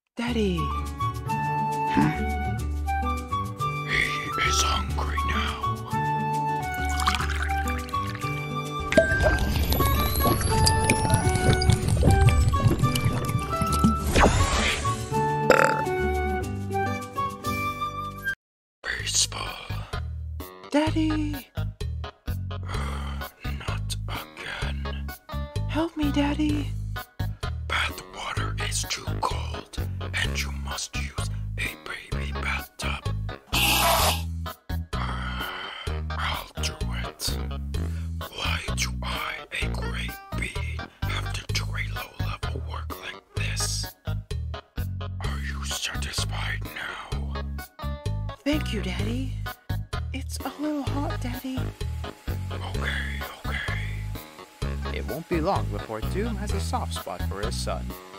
Daddy! He is hungry now. Baseball. Daddy! Not again. Help me, Daddy! Bath water is too cold, and you must use a baby bathtub. I'll do it. Why do I, a great bee, have to do a low-level work like this? Are you satisfied now? Thank you, Daddy. It's a little hot, Daddy. Okay. It won't be long before Doom has a soft spot for his son.